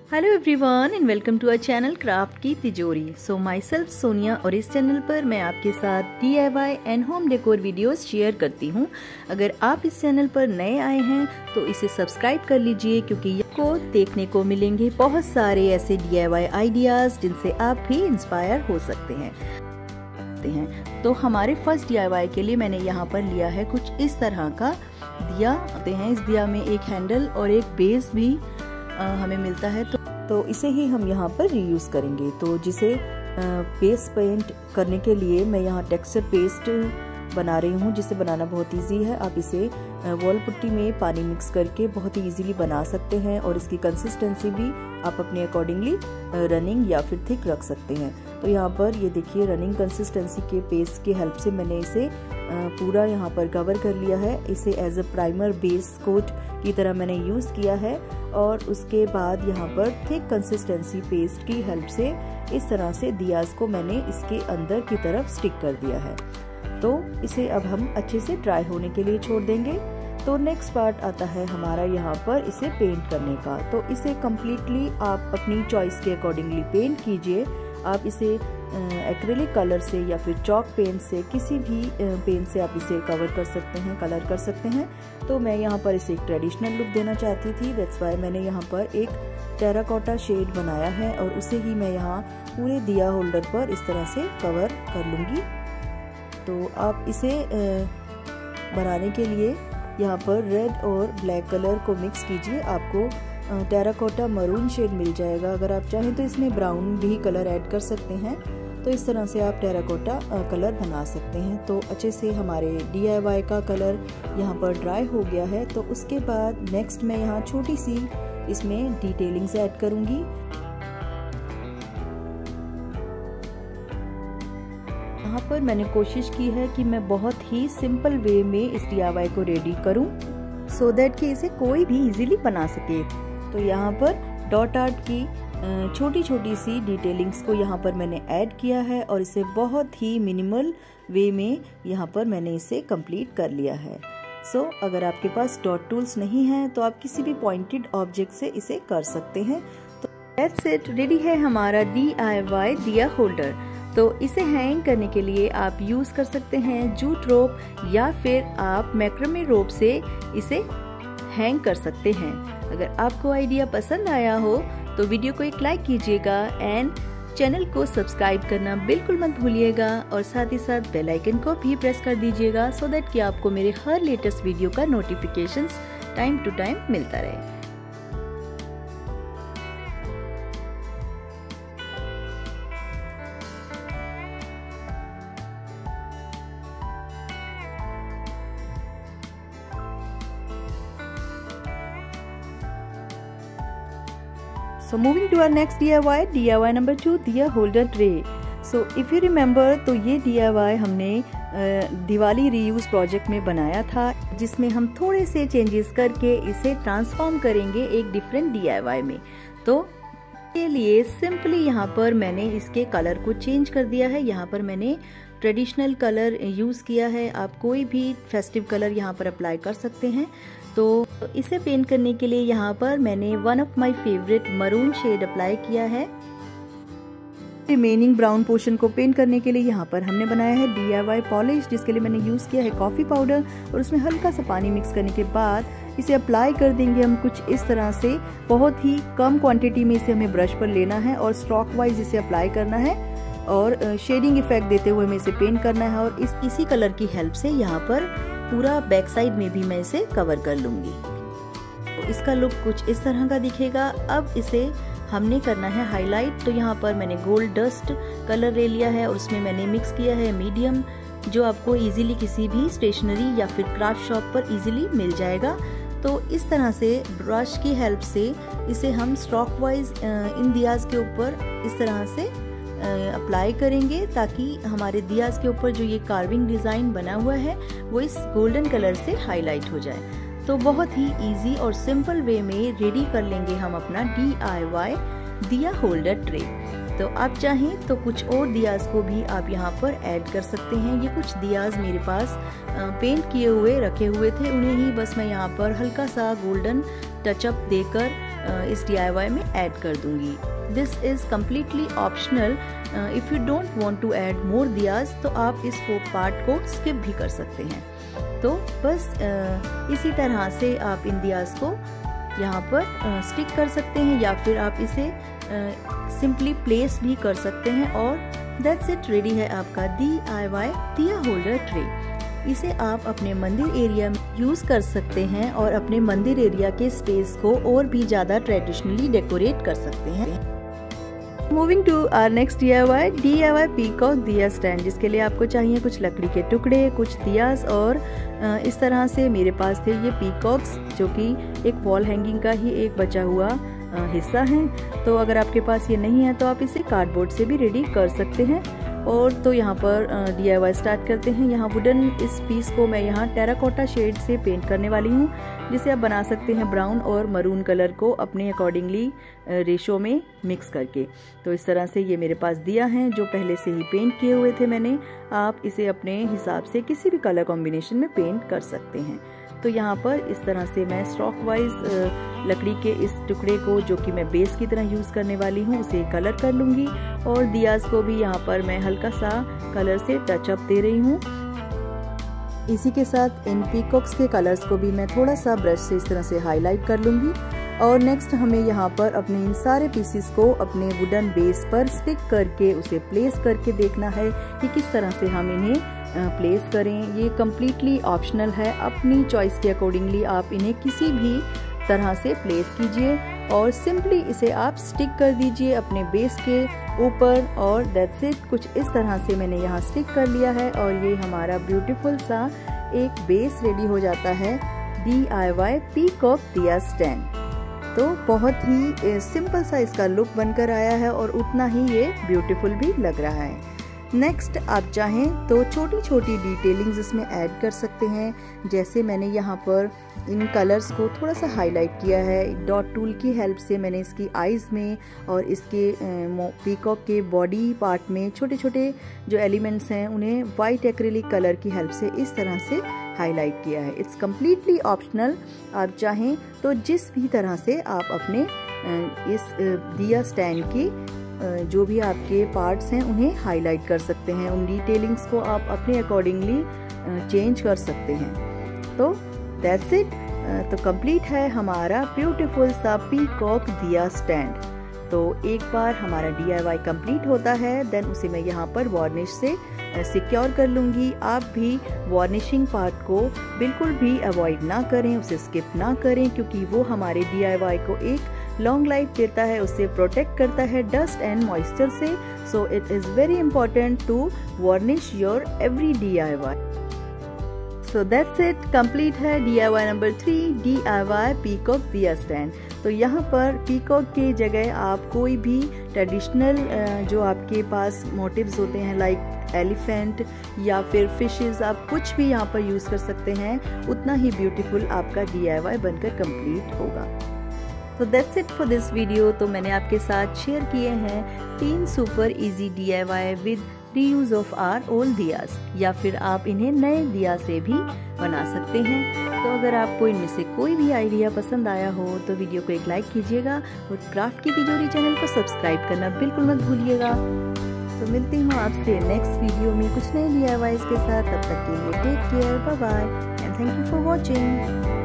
Hello everyone and welcome to our channel craft की तिजोरी। सो my self Sonia और इस चैनल पर मैं आपके साथ DIY and home decor videos share करती हूँ। अगर आप इस चैनल पर नए आए हैं तो इसे सब्सक्राइब कर लीजिए, क्योंकि आपको देखने को मिलेंगे बहुत सारे ऐसे DIY आइडियाज जिनसे आप भी इंस्पायर हो सकते हैं। तो हमारे फर्स्ट DIY के लिए मैंने यहाँ पर लिया है कुछ इस तरह का दिया। इस दिया में एक हैंडल और एक बेस भी हमें मिलता है, तो इसे ही हम यहाँ पर रीयूज करेंगे। तो जिसे बेस पेंट करने के लिए मैं यहाँ टेक्सचर पेस्ट बना रही हूँ, जिसे बनाना बहुत इजी है। आप इसे वॉल पुट्टी में पानी मिक्स करके बहुत ही इजीली बना सकते हैं, और इसकी कंसिस्टेंसी भी आप अपने अकॉर्डिंगली रनिंग या फिर थिक रख सकते हैं। तो यहाँ पर ये देखिए रनिंग कंसिस्टेंसी के पेस्ट की हेल्प से मैंने इसे पूरा यहाँ पर कवर कर लिया है। इसे as a primer base coat की तरह मैंने यूज़ किया है, और उसके बाद यहाँ पर थिक कंसिस्टेंसी पेस्ट की हेल्प से इस तरह से दियाज को मैंने इसके अंदर की तरफ स्टिक कर दिया है। तो इसे अब हम अच्छे से ड्राई होने के लिए छोड़ देंगे। तो नेक्स्ट पार्ट आता है हमारा यहाँ पर इसे पेंट करने का। तो इसे कम्प्लीटली आप अपनी चॉइस के अकॉर्डिंगली पेंट कीजिए। आप इसे एक्रेलिक कलर से या फिर चॉक पेंट से, किसी भी पेंट से आप इसे कवर कर सकते हैं, कलर कर सकते हैं। तो मैं यहाँ पर इसे एक ट्रेडिशनल लुक देना चाहती थी, दैट्स वाई मैंने यहाँ पर एक टेराकोटा शेड बनाया है, और उसे ही मैं यहाँ पूरे दिया होल्डर पर इस तरह से कवर कर लूँगी। तो आप इसे बनाने के लिए यहाँ पर रेड और ब्लैक कलर को मिक्स कीजिए। आपको टेराकोटा मरून शेड मिल जाएगा। अगर आप चाहें तो इसमें ब्राउन भी कलर ऐड कर सकते हैं। तो इस तरह से आप टेराकोटा कलर बना सकते हैं। तो अच्छे से हमारे DIY का कलर यहाँ पर ड्राई हो गया है। तो उसके बाद नेक्स्ट मैं यहाँ छोटी सी इसमें डिटेलिंग्स ऐड करूँगी। यहाँ पर मैंने कोशिश की है कि मैं बहुत ही सिंपल वे में इस DIY को रेडी करूं, सो दैट कि इसे कोई भी इजीली बना सके। तो यहाँ पर डॉट आर्ट की छोटी छोटी सी डिटेलिंग्स को यहाँ पर मैंने ऐड किया है, और इसे बहुत ही मिनिमल वे में यहाँ पर मैंने इसे कंप्लीट कर लिया है। सो अगर आपके पास डॉट टूल्स नहीं है तो आप किसी भी पॉइंटेड ऑब्जेक्ट से इसे कर सकते हैं। तो दैट्स इट, रेडी है हमारा DIY दिया होल्डर। तो इसे हैंग करने के लिए आप यूज कर सकते हैं जूट रोप, या फिर आप मैक्रामे रोप से इसे हैंग कर सकते हैं। अगर आपको आइडिया पसंद आया हो तो वीडियो को एक लाइक कीजिएगा, एंड चैनल को सब्सक्राइब करना बिल्कुल मत भूलिएगा, और साथ ही साथ बेल आइकन को भी प्रेस कर दीजिएगा, सो दैट कि आपको मेरे हर लेटेस्ट वीडियो का नोटिफिकेशंस टाइम टू टाइम मिलता रहे। So moving to our next DIY number 2, दिया holder tray. So if you remember, तो ये DIY हमने दिवाली रीयूज प्रोजेक्ट में बनाया था, जिसमें हम थोड़े से चेंजेस करके इसे ट्रांसफॉर्म करेंगे एक डिफरेंट DIY में। तो के लिए सिंपली यहाँ पर मैंने इसके कलर को चेंज कर दिया है। यहाँ पर मैंने ट्रेडिशनल कलर यूज़ किया है। आप कोई भी फेस्टिव कलर यहाँ पर अप्लाई कर सकते हैं। तो इसे पेंट करने के लिए यहाँ पर मैंने one of my favourite maroon shade apply किया है। रिमेनिंग ब्राउन पोर्शन को पेंट करने के लिए यहाँ पर हमने बनाया है DIY पॉलिश, जिसके लिए मैंने यूज़ किया है कॉफ़ी पाउडर, और उसमें हल्का सा पानी मिक्स करने के बाद इसे अप्लाई कर देंगे हम कुछ इस तरह से। बहुत ही कम क्वांटिटी में इसे हमें ब्रश पर लेना है और स्ट्रोक वाइज इसे अप्लाई करना है, और शेडिंग इफेक्ट देते हुए हमें इसे पेंट करना है। और इसी कलर की हेल्प से यहाँ पर पूरा बैक साइड में भी मैं इसे कवर कर लूंगी। तो इसका लुक कुछ इस तरह का दिखेगा। अब इसे हमने करना है हाईलाइट। तो यहाँ पर मैंने गोल्ड डस्ट कलर ले लिया है, और उसमें मैंने मिक्स किया है मीडियम, जो आपको इजीली किसी भी स्टेशनरी या फिर क्राफ्ट शॉप पर इजीली मिल जाएगा। तो इस तरह से ब्रश की हेल्प से इसे हम स्ट्रोक वाइज इन दियाज के ऊपर इस तरह से अप्लाई करेंगे, ताकि हमारे दियाज के ऊपर जो ये कार्विंग डिजाइन बना हुआ है वो इस गोल्डन कलर से हाईलाइट हो जाए। तो बहुत ही इजी और सिंपल वे में रेडी कर लेंगे हम अपना DIY दिया होल्डर ट्रे। तो आप चाहें तो कुछ और दियाज को भी आप यहाँ पर ऐड कर सकते हैं। ये कुछ दियाज मेरे पास पेंट किए हुए रखे हुए थे, उन्हें ही बस मैं यहाँ पर हल्का सा गोल्डन टचअप देकर इस DIY में ऐड कर दूंगी। This is completely optional. If you don't want to add more diyas तो आप इस पार्ट को स्किप भी कर सकते हैं। तो बस इसी तरह से आप इन दियाज को यहाँ पर स्टिक कर सकते हैं या फिर आप इसे सिंपली प्लेस भी कर सकते हैं। और दैट्स इट, रेडी है आपका DIY दिया होल्डर ट्रे। इसे आप अपने मंदिर एरिया में यूज कर सकते हैं और अपने मंदिर एरिया के स्पेस को और भी ज्यादा ट्रेडिशनली डेकोरेट कर सकते हैं। Moving to our next DIY peacock diya stand, जिसके लिए आपको चाहिए कुछ लकड़ी के टुकड़े, कुछ दियास और इस तरह से मेरे पास थे ये पीकॉक्स, जो कि एक वॉल हैंगिंग का ही एक बचा हुआ हिस्सा है। तो अगर आपके पास ये नहीं है तो आप इसे कार्डबोर्ड से भी रेडी कर सकते हैं। और तो यहाँ पर DIY स्टार्ट करते हैं। यहाँ वुडन इस पीस को मैं यहाँ टेराकोटा शेड से पेंट करने वाली हूँ, जिसे आप बना सकते हैं ब्राउन और मरून कलर को अपने अकॉर्डिंगली रेशो में मिक्स करके। तो इस तरह से ये मेरे पास दिया है जो पहले से ही पेंट किए हुए थे मैंने। आप इसे अपने हिसाब से किसी भी कलर कॉम्बिनेशन में पेंट कर सकते हैं। तो यहाँ पर इस तरह से मैं स्टॉक वाइज लकड़ी के इस टुकड़े को, जो कि मैं बेस की तरह यूज करने वाली हूँ, उसे कलर कर लूंगी। और दियाज को भी यहाँ पर मैं हल्का सा कलर से टचअप दे रही हूँ। इसी के साथ इन पीकॉक्स के कलर्स को भी मैं थोड़ा सा ब्रश से इस तरह से हाईलाइट कर लूंगी। और नेक्स्ट हमें यहाँ पर अपने इन सारे पीसेस को अपने वुडन बेस पर स्टिक करके उसे प्लेस करके देखना है कि किस तरह से हम इन्हें प्लेस करें। ये कम्प्लीटली ऑप्शनल है, अपनी चॉइस के अकॉर्डिंगली आप इन्हें किसी भी तरह से प्लेस कीजिए और सिंपली इसे आप स्टिक कर दीजिए अपने बेस के ऊपर। और दैट्स इट, कुछ इस तरह से मैंने यहाँ स्टिक कर लिया है और ये हमारा ब्यूटीफुल सा एक बेस रेडी हो जाता है DIY पीकॉक दिया स्टैंड। तो बहुत ही सिंपल सा इसका लुक बनकर आया है और उतना ही ये ब्यूटीफुल भी लग रहा है। नेक्स्ट आप चाहें तो छोटी छोटी डिटेलिंग्स इसमें ऐड कर सकते हैं। जैसे मैंने यहाँ पर इन कलर्स को थोड़ा सा हाईलाइट किया है डॉट टूल की हेल्प से। मैंने इसकी आईज में और इसके पीकॉक के बॉडी पार्ट में छोटे छोटे जो एलिमेंट्स हैं उन्हें वाइट एक्रिलिक कलर की हेल्प से इस तरह से हाईलाइट किया है। इट्स कम्प्लीटली ऑप्शनल, आप चाहें तो जिस भी तरह से आप अपने इस दिया स्टैंड की जो भी आपके पार्ट्स हैं उन्हें हाईलाइट कर सकते हैं। उन डिटेलिंग्स को आप अपने अकॉर्डिंगली चेंज कर सकते हैं। तो दैट्स इट, तो कंप्लीट है हमारा ब्यूटीफुल सा पीकॉक दिया स्टैंड। तो एक बार हमारा DIY कंप्लीट होता है देन उसे मैं यहाँ पर वार्निश से सिक्योर कर लूँगी। आप भी वार्निशिंग पार्ट को बिल्कुल भी अवॉइड ना करें, उसे स्किप ना करें, क्योंकि वो हमारे DIY को एक लॉन्ग लाइफ देता है, उससे प्रोटेक्ट करता है डस्ट एंड मॉइस्चर से। So it is very important to varnish your every DIY। So that's it, complete है DIY number 3 DIY peacock diya stand. तो यहाँ पर पीकॉक के जगह आप कोई भी ट्रेडिशनल जो आपके पास मोटिव्स होते हैं लाइक एलिफेंट या फिर फिशेस, आप कुछ भी यहाँ पर यूज कर सकते हैं। उतना ही ब्यूटीफुल आपका DIY बनकर कंप्लीट होगा। तो that's it for this video. तो मैंने आपके साथ शेयर किए हैं 3 super easy DIY with reuse of our old diyas, या फिर आप इन्हें नए दिया से भी बना सकते हैं। तो अगर आपको इनमें से कोई भी आइडिया पसंद आया हो तो वीडियो को एक लाइक कीजिएगा और क्राफ्ट की तिजोरी चैनल को सब्सक्राइब करना बिल्कुल मत भूलिएगा। तो मिलती हूँ आपसे नेक्स्ट वीडियो में कुछ नए DIYs के साथ। तब तक के लिए take care, bye bye and thank you for watching.